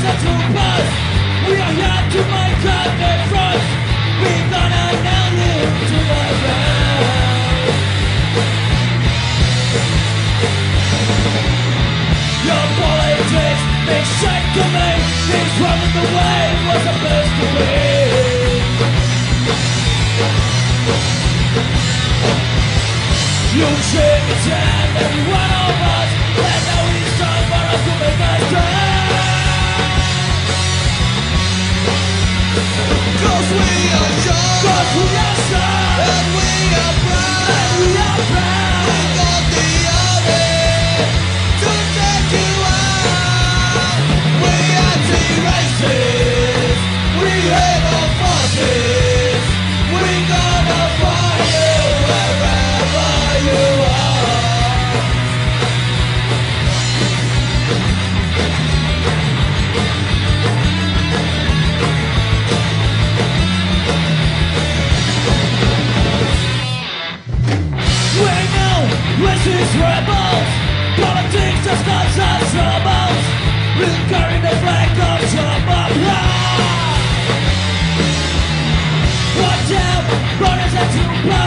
are troopers. We are here to make a difference. We're gonna nail it to the ground. Your politics, they shake to me. Things running the way was supposed to be. You shake it down, every one of us. And now it's time for us to make a stand. 'Cause we are young, 'cause we are strong, and we are proud, and we are proud. We got the army to take you out. We anti-racist, we hate all forces. We gonna find you wherever you are. We know racist rebels, politics just cause us troubles. We'll carry the flag of trouble. Watch out, runners and troopers.